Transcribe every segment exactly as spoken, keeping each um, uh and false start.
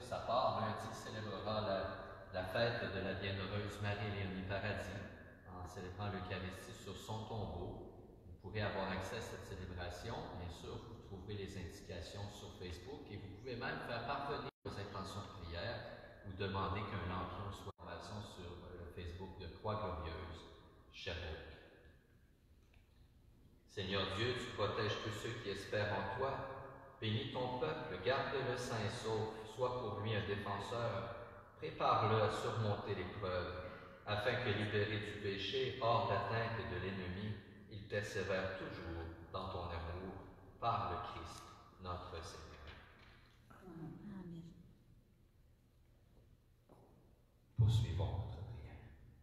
sa part, lundi, célébrera la, la fête de la bienheureuse Marie-Léonie Paradis en célébrant l'Eucharistie sur son tombeau. Vous pourrez avoir accès à cette célébration. Bien sûr, vous trouverez les indications sur Facebook et vous pouvez même faire parvenir vos intentions de prière ou demander qu'un lampion soit en formation sur le Facebook de Croix Glorieuse, Sherbrooke. Seigneur Dieu, tu protèges tous ceux qui espèrent en toi. Bénis ton peuple, garde-le sain et sauf, sois pour lui un défenseur. Prépare-le à surmonter l'épreuve, afin que, libéré du péché, hors d'atteinte de l'ennemi, il persévère toujours dans ton amour, par le Christ, notre Seigneur. Amen. Poursuivons notre prière.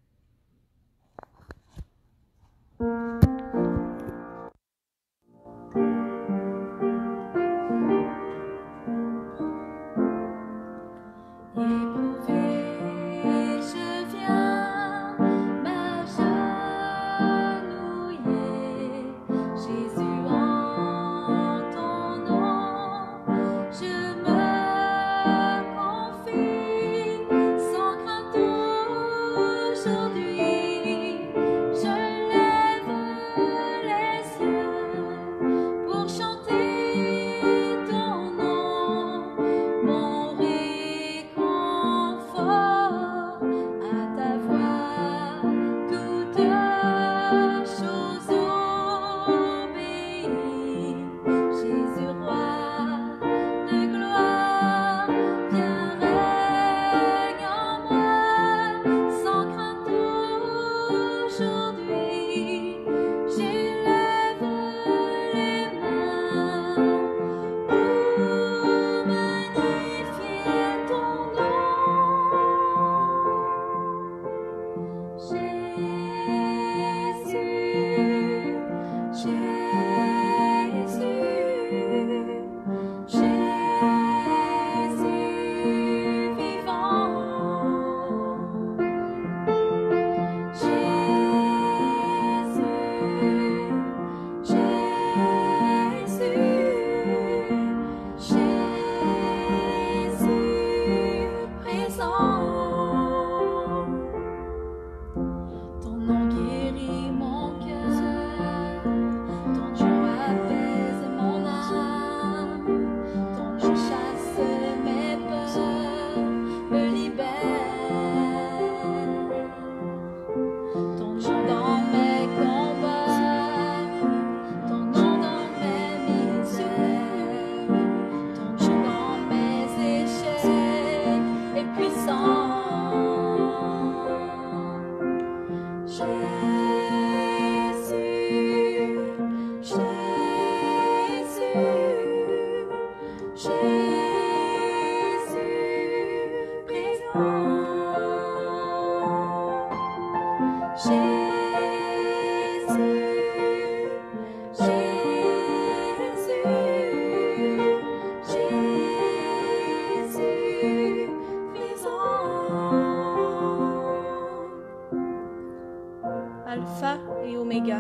Alpha et Oméga,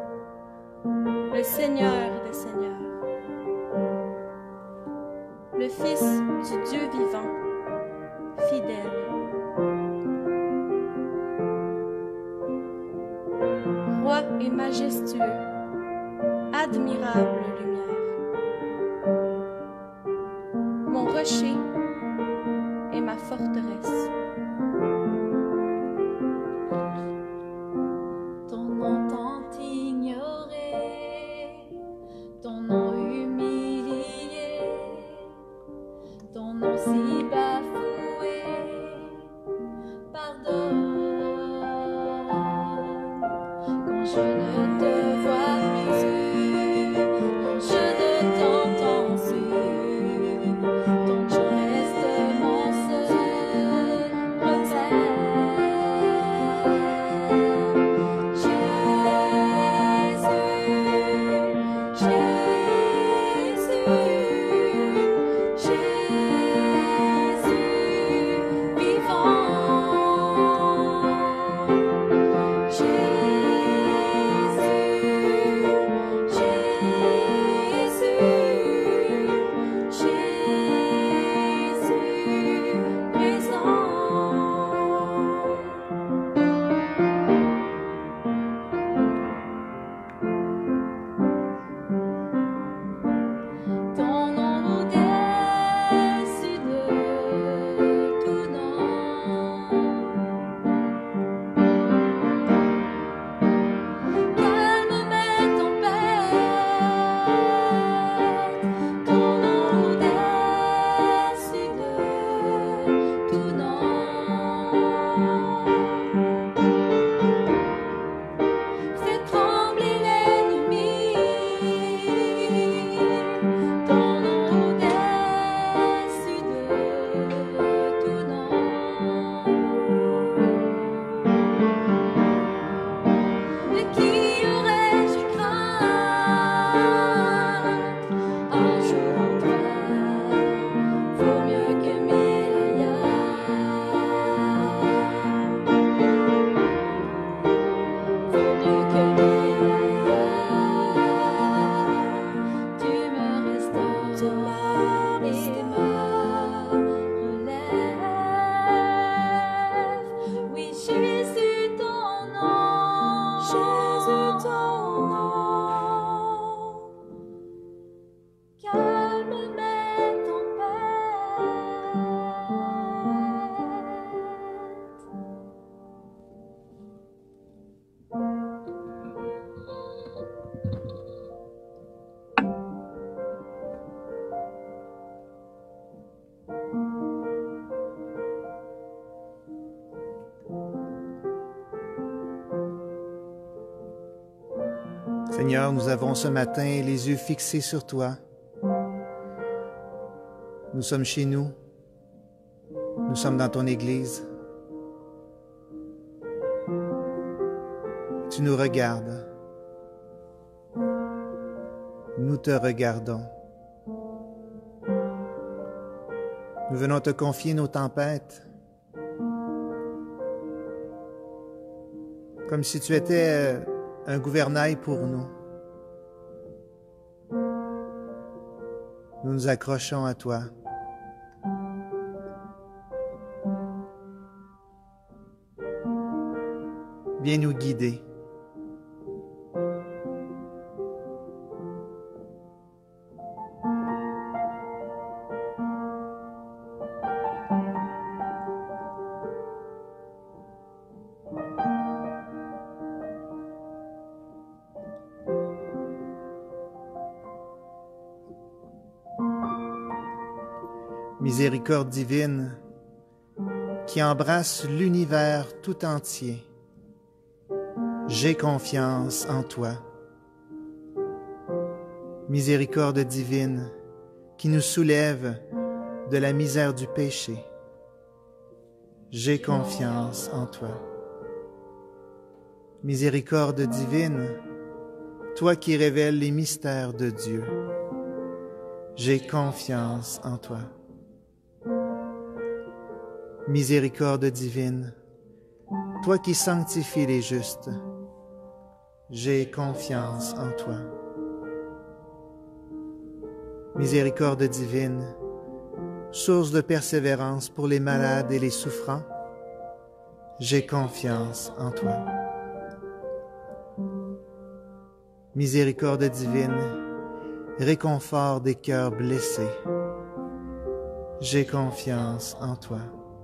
le Seigneur des Seigneurs, le Fils du Dieu vivant, fidèle. Roi et majestueux, admirable lumière, mon rocher et ma forteresse. Ton nom tant ignoré, ton nom humilié, ton nom si bafoué, pardonne. Quand je ne te vois plus, quand je ne t'entends plus, ton nom reste mon seul repère. Jésus, Jésus, Seigneur, nous avons ce matin les yeux fixés sur toi. Nous sommes chez nous. Nous sommes dans ton Église. Tu nous regardes. Nous te regardons. Nous venons te confier nos tempêtes, comme si tu étais un gouvernail pour nous. Nous nous accrochons à toi. Viens nous guider. Miséricorde divine qui embrasse l'univers tout entier, j'ai confiance en toi. Miséricorde divine qui nous soulève de la misère du péché, j'ai confiance en toi. Miséricorde divine, toi qui révèles les mystères de Dieu, j'ai confiance en toi. Miséricorde divine, toi qui sanctifies les justes, j'ai confiance en toi. Miséricorde divine, source de persévérance pour les malades et les souffrants, j'ai confiance en toi. Miséricorde divine, réconfort des cœurs blessés, j'ai confiance en toi.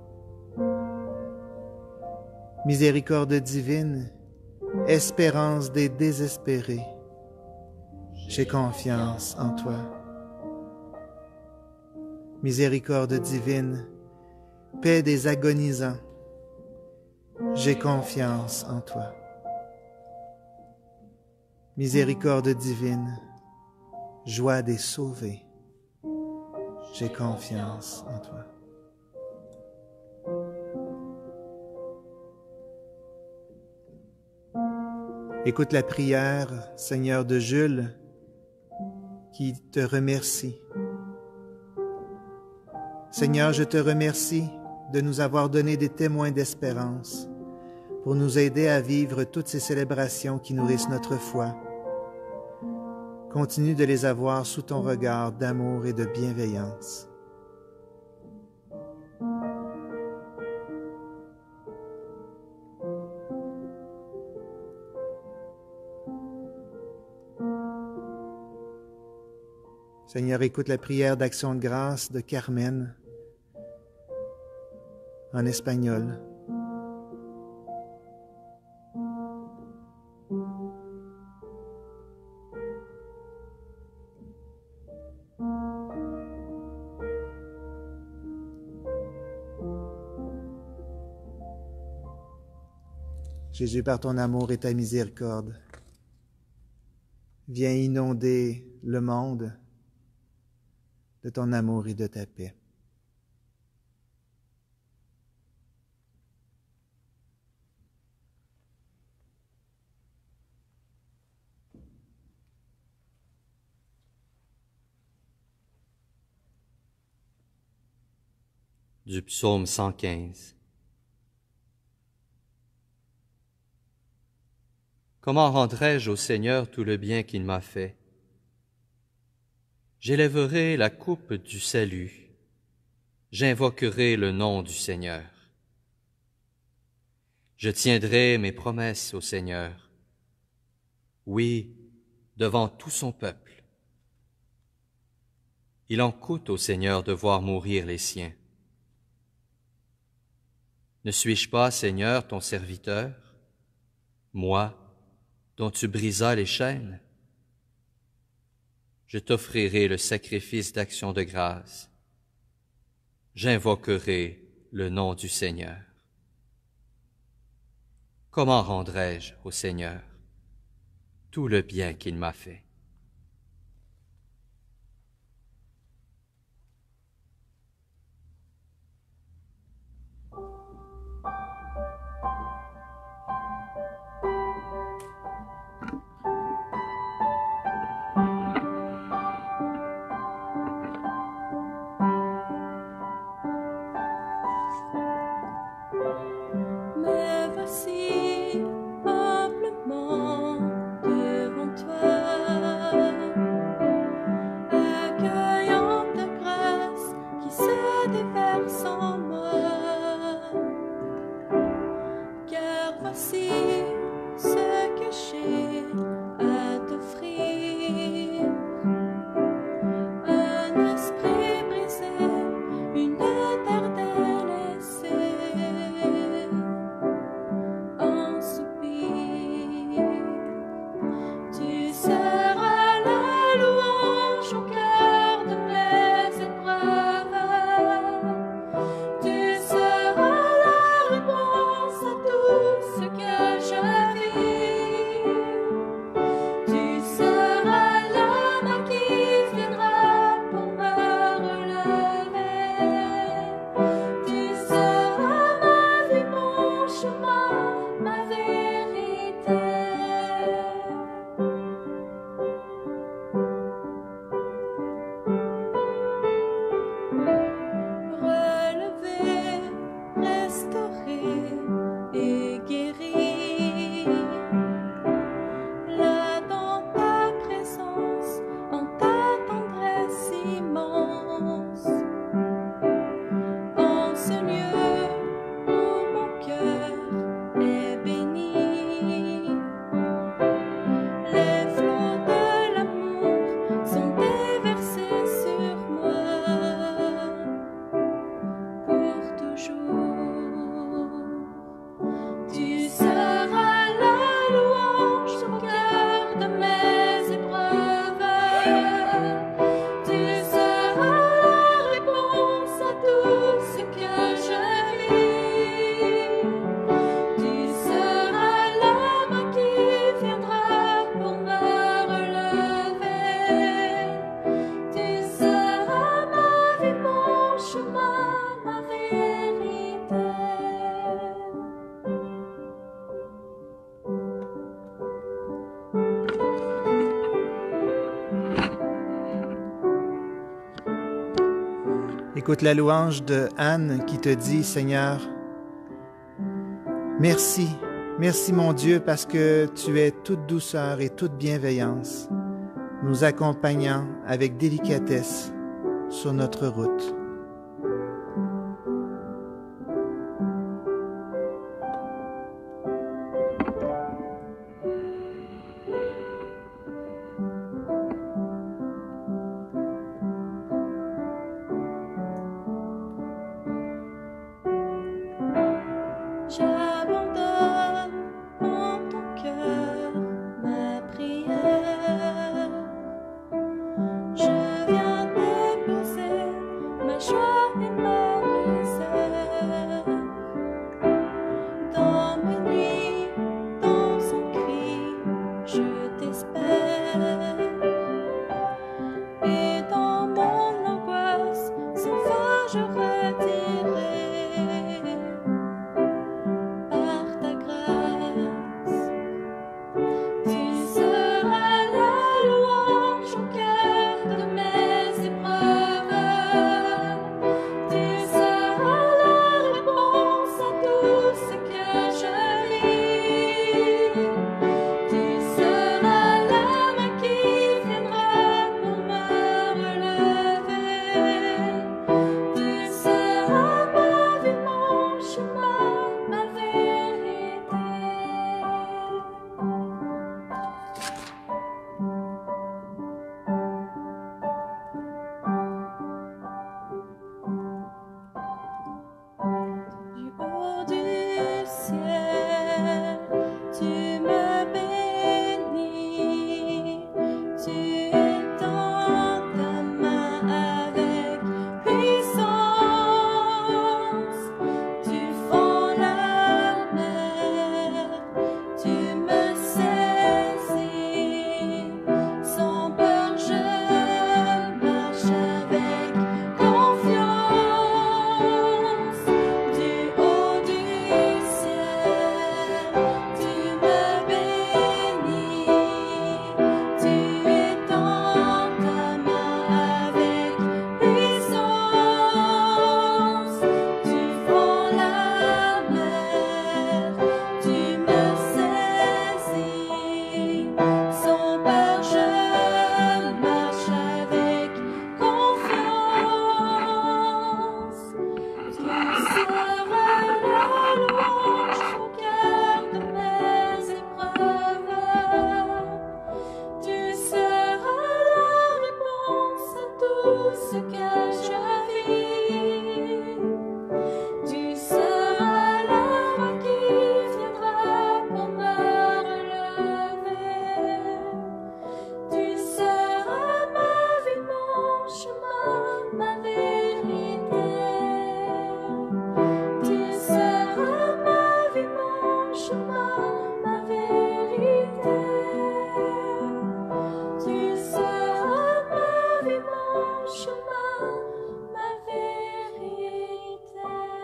Miséricorde divine, espérance des désespérés, j'ai confiance en toi. Miséricorde divine, paix des agonisants, j'ai confiance en toi. Miséricorde divine, joie des sauvés, j'ai confiance en toi. Écoute la prière, Seigneur, de Jules, qui te remercie. Seigneur, je te remercie de nous avoir donné des témoins d'espérance pour nous aider à vivre toutes ces célébrations qui nourrissent notre foi. Continue de les avoir sous ton regard d'amour et de bienveillance. Seigneur, écoute la prière d'action de grâce de Carmen en espagnol. Jésus, par ton amour et ta miséricorde, viens inonder le monde de ton amour et de ta paix. Du psaume cent quinze. Comment rendrai-je au Seigneur tout le bien qu'il m'a fait? J'élèverai la coupe du salut, j'invoquerai le nom du Seigneur. Je tiendrai mes promesses au Seigneur, oui, devant tout son peuple. Il en coûte au Seigneur de voir mourir les siens. Ne suis-je pas, Seigneur, ton serviteur, moi, dont tu brisas les chaînes? Je t'offrirai le sacrifice d'action de grâce. J'invoquerai le nom du Seigneur. Comment rendrai-je au Seigneur? tout le bien qu'il m'a fait. Me voici humblement devant toi, accueillant ta grâce qui se déverse en moi. Car voici ce que j'ai à t'offrir, un esprit brisé, une terre délaissée, un soupir. Tu seras la louange au cœur de mes épreuves. Tu seras la réponse à tout ce que je vis. Tu seras la main qui viendra pour me relever. Tu seras ma vie, mon chemin, ma vérité. Relevé, restauré et guéri, là dans ta présence, en ta tendresse immense, en ce lieu où mon cœur est béni. Les flots de l'amour sont déversés sur moi pour toujours. Tu seras la louange au cœur de mes épreuves. Tu seras la réponse à tout ce que je vis. Tu seras la main qui viendra pour me relever. Tu seras ma vie, mon chemin, ma vérité. Écoute la louange de Anne qui te dit, Seigneur, merci, merci mon Dieu parce que tu es toute douceur et toute bienveillance, nous accompagnant avec délicatesse sur notre route. J'abandonne en ton cœur ma prière. Je viens déposer ma joie et ma misère. Dans mes nuits, dans son cri, je t'espère. Et dans mon angoisse, sans fin je redirai. Par ta grâce, tu seras la louange au cœur de mes épreuves. Tu seras la réponse à tout ce que je vis. Tu seras la main qui viendra pour me relever. Tu seras ma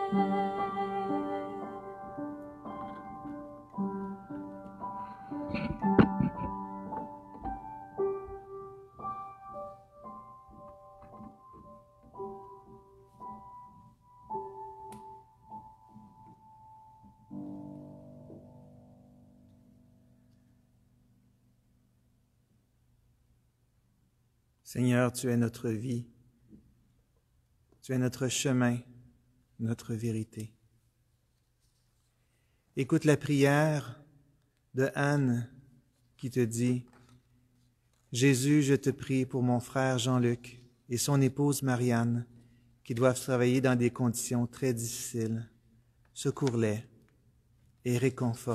Seigneur, tu es notre vie, tu es notre chemin, notre vérité. Écoute la prière de Anne qui te dit « Jésus, je te prie pour mon frère Jean-Luc et son épouse Marianne qui doivent travailler dans des conditions très difficiles. Secours-les et réconforte-les. »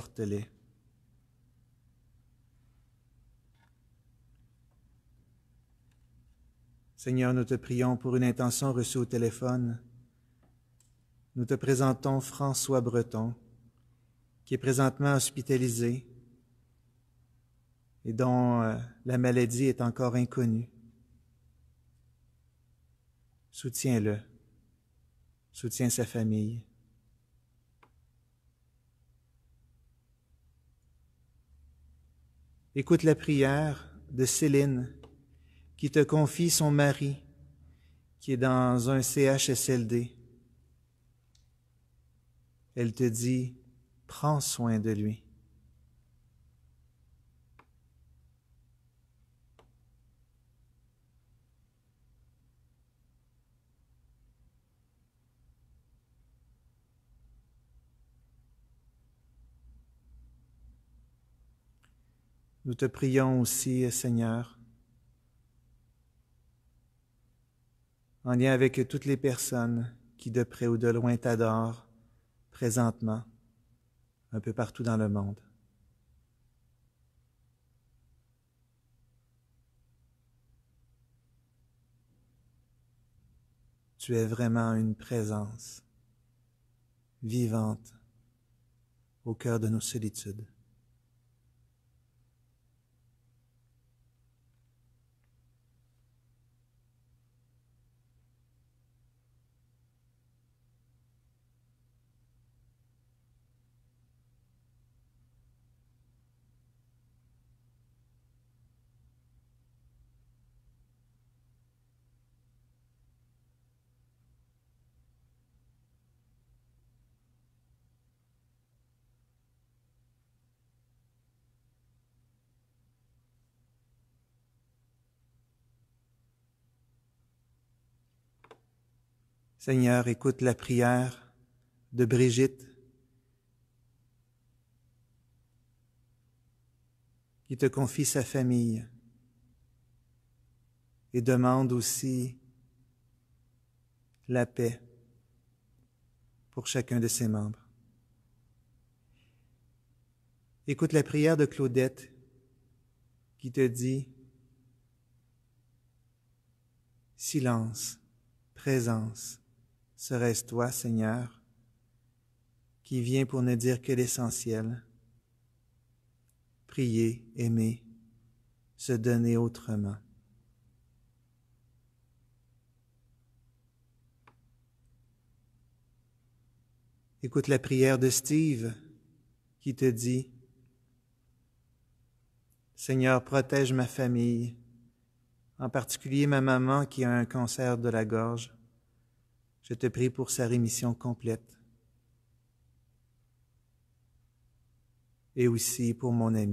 Seigneur, nous te prions pour une intention reçue au téléphone. Nous te présentons François Breton, qui est présentement hospitalisé et dont euh, la maladie est encore inconnue. Soutiens-le, soutiens sa famille. Écoute la prière de Céline, qui te confie son mari, qui est dans un C H S L D. Elle te dit, prends soin de lui. Nous te prions aussi, Seigneur, en lien avec toutes les personnes qui, de près ou de loin, t'adorent présentement, un peu partout dans le monde. Tu es vraiment une présence vivante au cœur de nos solitudes. Seigneur, écoute la prière de Brigitte, qui te confie sa famille et demande aussi la paix pour chacun de ses membres. Écoute la prière de Claudette, qui te dit « Silence, présence, serait-ce toi, Seigneur, qui viens pour ne dire que l'essentiel, prier, aimer, se donner autrement. » Écoute la prière de Steve qui te dit « Seigneur, protège ma famille, en particulier ma maman qui a un cancer de la gorge. Je te prie pour sa rémission complète. Et aussi pour mon ami. »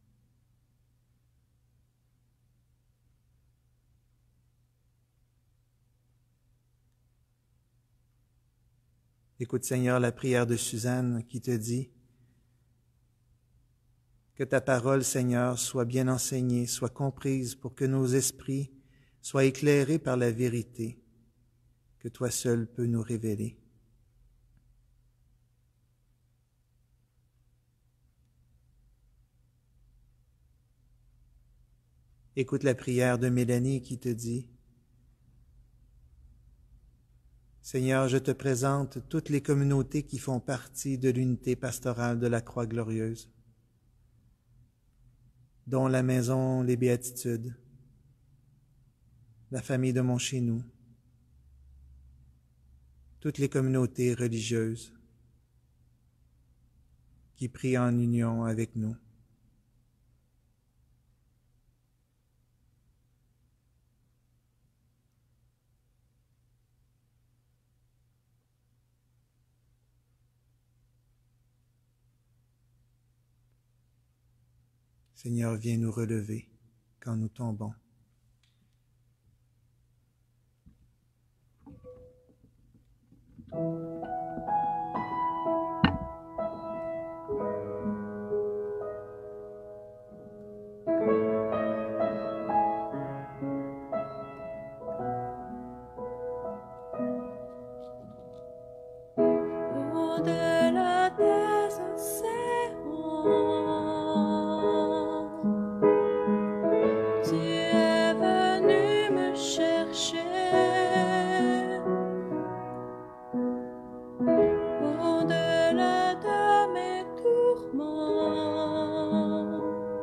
Écoute, Seigneur, la prière de Suzanne qui te dit que ta parole, Seigneur, soit bien enseignée, soit comprise pour que nos esprits soient éclairés par la vérité que toi seul peux nous révéler. Écoute la prière de Mélanie qui te dit « Seigneur, je te présente toutes les communautés qui font partie de l'unité pastorale de la Croix Glorieuse, dont la Maison Les Béatitudes, la famille de Montchenou, toutes les communautés religieuses qui prient en union avec nous. Seigneur, viens nous relever quand nous tombons. Au-delà des océans, tu es venu me chercher. Au-delà de mes tourments,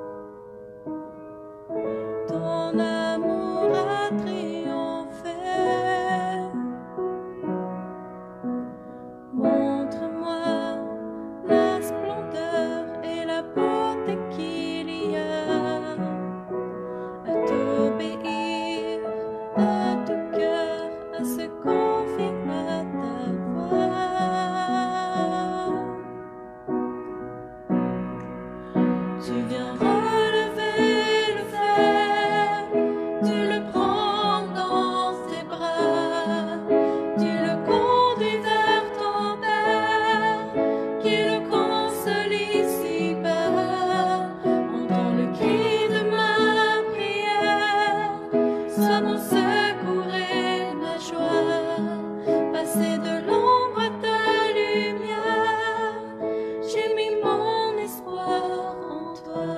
ton amour a triomphé. Montre-moi la splendeur et la beauté qu'il y a à t'obéir de tout cœur, à se confier à ta voix. Tu viens relever le fleuve, tu le prends dans tes bras, tu le conduis vers ton Père, qui le console ici-bas. Entends le cri de ma prière, sois mon secours et ma joie. Passer de l'ombre à ta lumière, j'ai mis mon espoir en toi.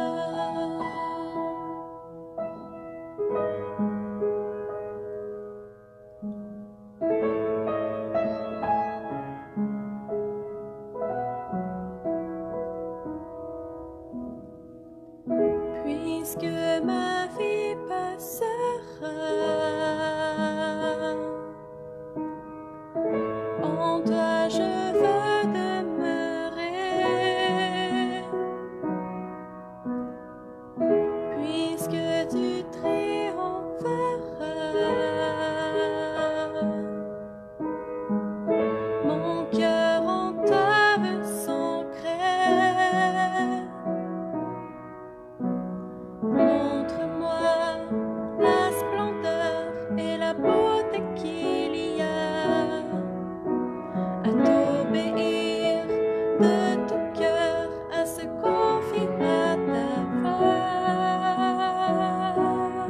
Puisque ma vie passera, en toi je veux demeurer. Puisque tu triompheras, mon cœur en toi veut s'ancrer. Montre-moi la splendeur et la beauté qu'il y a à t'obéir de tout cœur, à se confier à ta voix.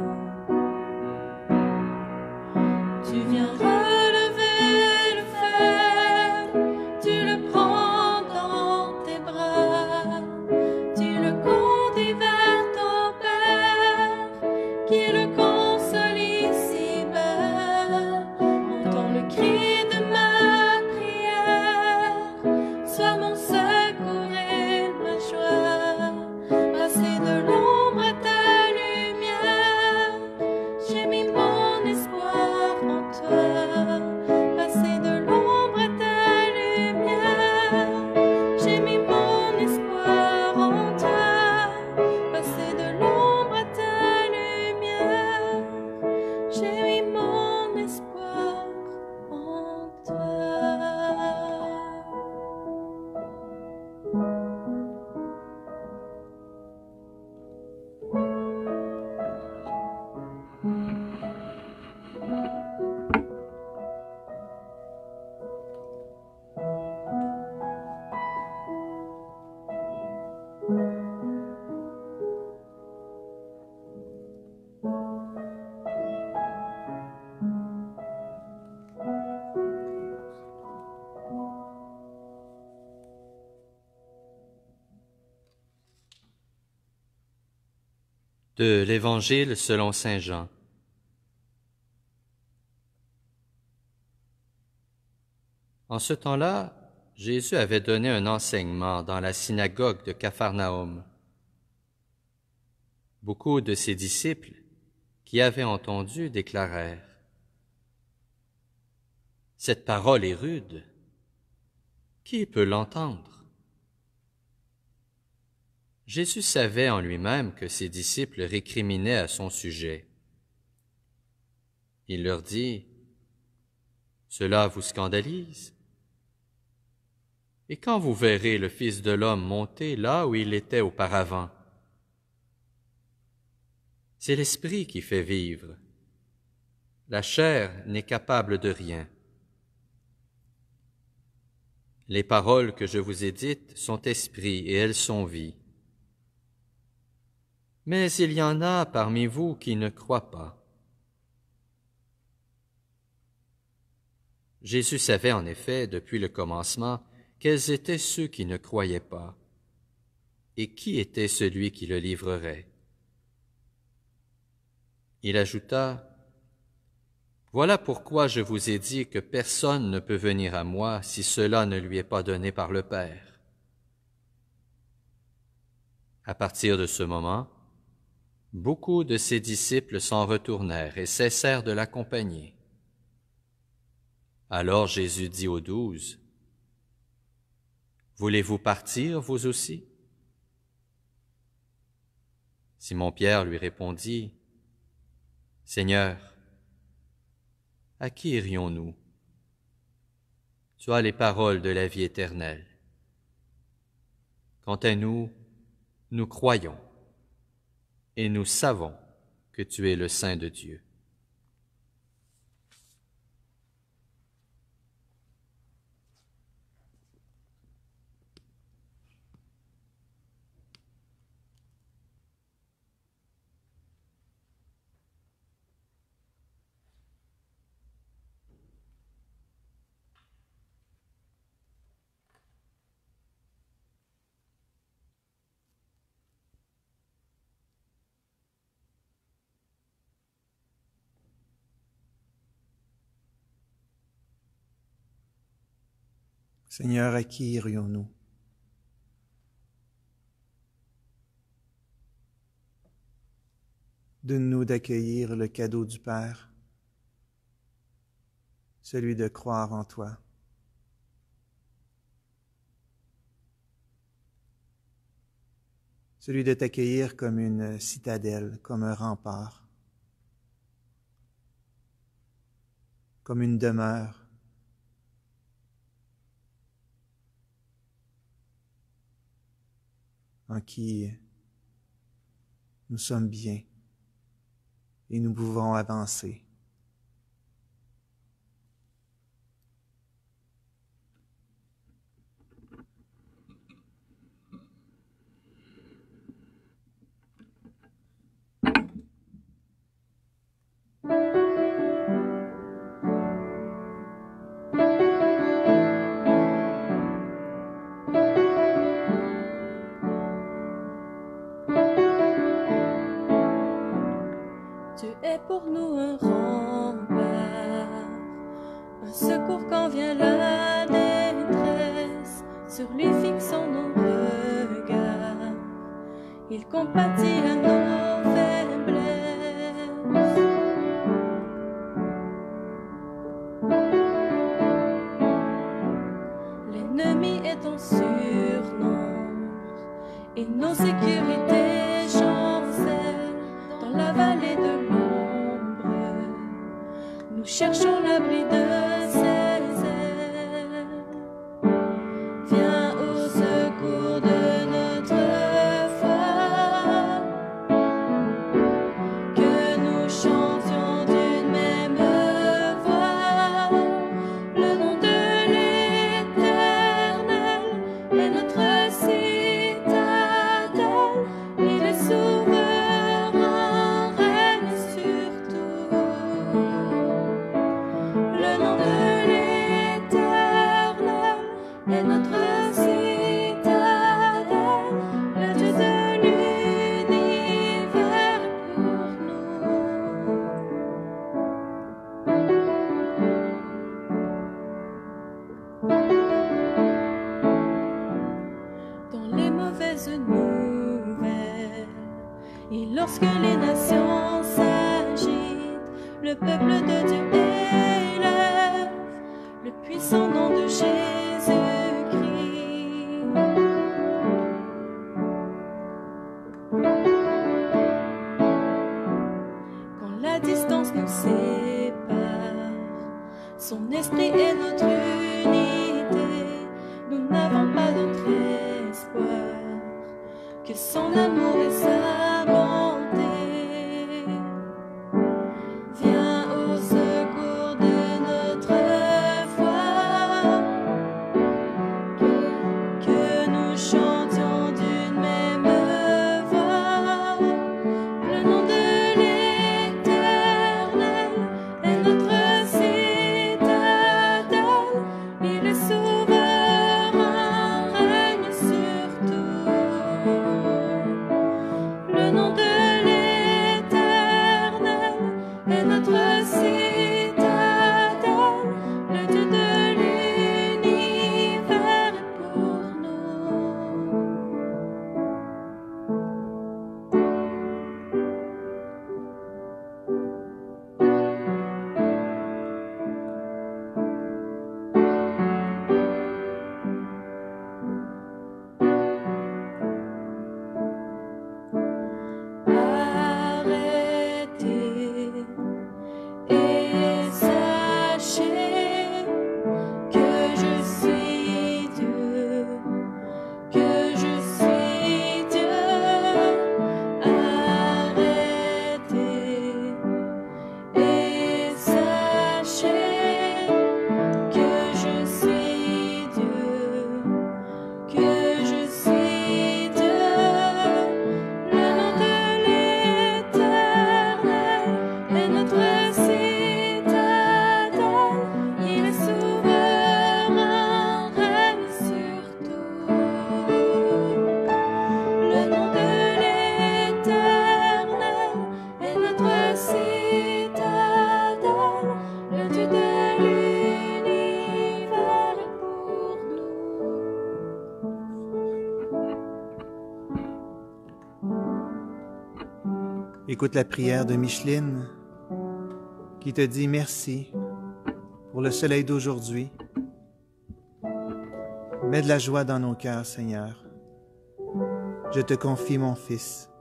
Tu viens relever le fleuve, tu le prends dans tes bras, tu le conduis vers ton Père, qui le console ici-bas. Entends le cri de ma prière, sois mon secours et ma joie. Passer de l'ombre à ta lumière, j'ai mis mon espoir en toi. Passer de l'ombre à ta lumière, j'ai mis mon espoir en toi. Passer de l'ombre à ta lumière, j'ai mis mon espoir en toi. De l'Évangile selon saint Jean. En ce temps-là, Jésus avait donné un enseignement dans la synagogue de Capharnaüm. Beaucoup de ses disciples qui avaient entendu déclarèrent: Cette parole est rude. Qui peut l'entendre? » Jésus savait en lui-même que ses disciples récriminaient à son sujet. Il leur dit, « Cela vous scandalise? Et quand vous verrez le Fils de l'homme monter là où il était auparavant? C'est l'Esprit qui fait vivre. La chair n'est capable de rien. Les paroles que je vous ai dites sont esprit et elles sont vie. Mais il y en a parmi vous qui ne croient pas. » Jésus savait en effet, depuis le commencement, quels étaient ceux qui ne croyaient pas, et qui était celui qui le livrerait. Il ajouta, « Voilà pourquoi je vous ai dit que personne ne peut venir à moi si cela ne lui est pas donné par le Père. » À partir de ce moment, beaucoup de ses disciples s'en retournèrent et cessèrent de l'accompagner. Alors Jésus dit aux douze, « Voulez-vous partir, vous aussi? » Simon-Pierre lui répondit, « Seigneur, à qui irions-nous? Tu as les paroles de la vie éternelle. Quant à nous, nous croyons et nous savons que tu es le Saint de Dieu. » Seigneur, à qui irions-nous? Donne-nous d'accueillir le cadeau du Père, celui de croire en toi. Celui de t'accueillir comme une citadelle, comme un rempart, comme une demeure, en qui nous sommes bien et nous pouvons avancer. Pour nous un rempart, un secours quand vient la détresse. Sur lui fixons nos regards, il compatit à nos faiblesses. L'ennemi est en surnombre et nos sécurités chancellent dans la vallée de l'eau. Nous cherchons l'abri de ses ailes. Viens au secours de notre foi, que nous chantions d'une même voix. Le nom de l'Éternel est notre citadelle, il est souverain, règne sur tout. Le nom de l'Éternel est notre citadelle, le Dieu de l'univers pour nous. Dans les mauvaises nouvelles, et lorsque les nations s'agitent, le peuple de Dieu élève descendant de Jésus-Christ. Quand la distance nous sépare, son esprit est notre unité. Nous n'avons pas d'autre espoir que son amour et sa bonté. Viens au secours de notre foi, que, que nous chantions d'une même voix. Le nom de l'Éternel est notre citadelle, il est souverain, règne sur tout. Le nom de l'Éternel est notre citadelle, le Dieu de l'univers est pour nous. Arrêtez et sachez que je suis Dieu, que je suis Dieu. Arrêtez et sachez que je suis Dieu, que je suis Dieu. Le nom de l'Éternel est notre citadelle, il est souverain, règne sur tout. Le nom de l'Éternel est notre citadelle, le Dieu de l'univers est pour nous. Écoute la prière de Micheline qui te dit merci pour le soleil d'aujourd'hui. Mets de la joie dans nos cœurs, Seigneur. Je te confie mon fils.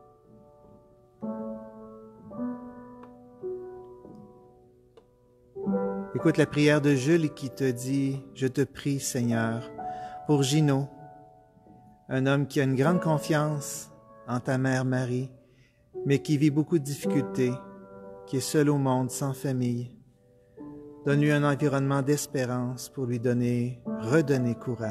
Écoute la prière de Jules qui te dit « Je te prie, Seigneur, pour Gino, un homme qui a une grande confiance en ta mère Marie, mais qui vit beaucoup de difficultés, qui est seul au monde, sans famille. Donne-lui un environnement d'espérance pour lui donner, redonner courage. »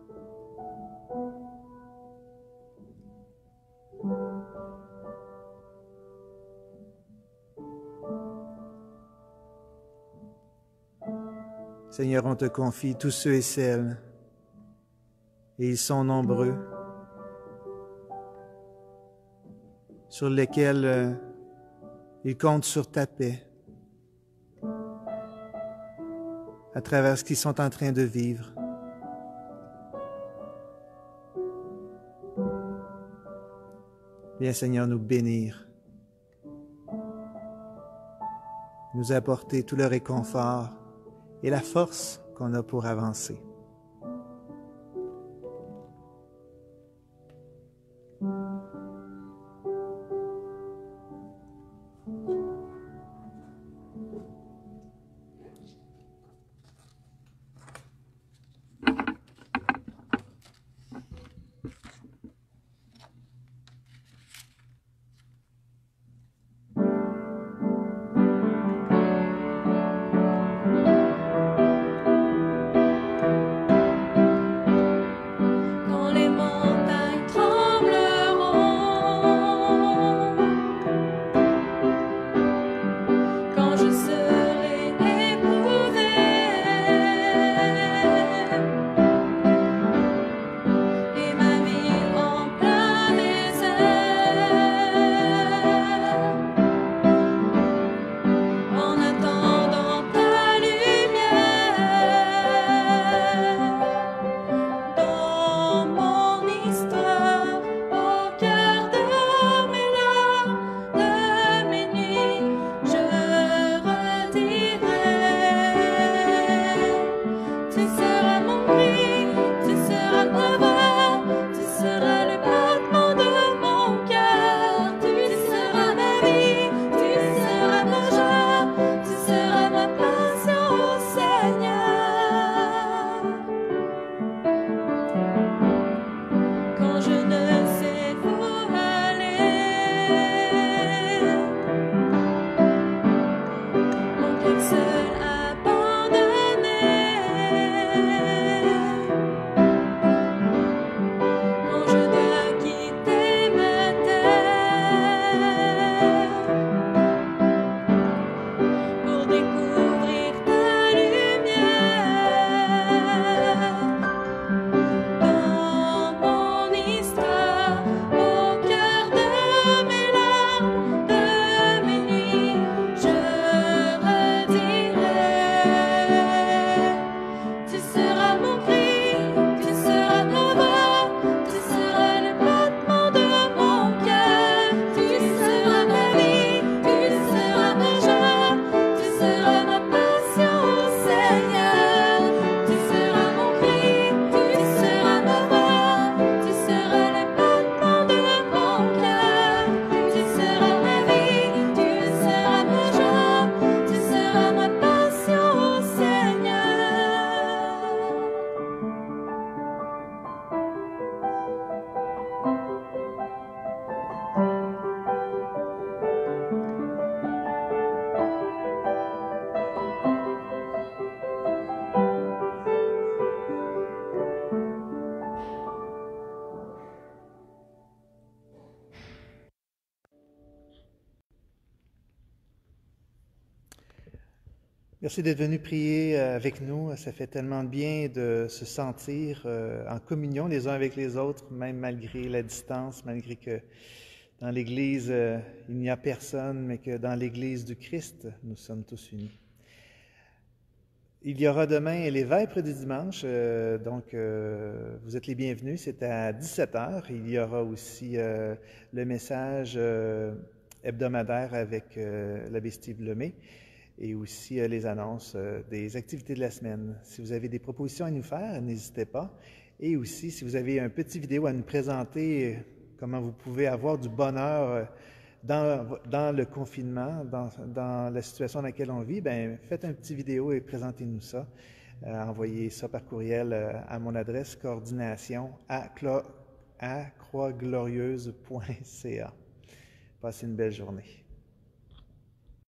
Seigneur, on te confie tous ceux et celles, et ils sont nombreux, sur lesquels euh, ils comptent sur ta paix à travers ce qu'ils sont en train de vivre. Viens, Seigneur, nous bénir, nous apporter tout le réconfort et la force qu'on a pour avancer. Merci d'être venu prier avec nous. Ça fait tellement de bien de se sentir en communion les uns avec les autres, même malgré la distance, malgré que dans l'Église, il n'y a personne, mais que dans l'Église du Christ, nous sommes tous unis. Il y aura demain les vêpres du dimanche, euh, donc euh, vous êtes les bienvenus, c'est à dix-sept heures. Il y aura aussi euh, le message euh, hebdomadaire avec euh, l'abbé Steve Lemay et aussi euh, les annonces euh, des activités de la semaine. Si vous avez des propositions à nous faire, n'hésitez pas. Et aussi, si vous avez un petit vidéo à nous présenter, comment vous pouvez avoir du bonheur euh, Dans, dans le confinement, dans, dans la situation dans laquelle on vit, ben, faites un petit vidéo et présentez-nous ça. Euh, envoyez ça par courriel euh, à mon adresse coordination à, à croix glorieuse point c a. Passez une belle journée.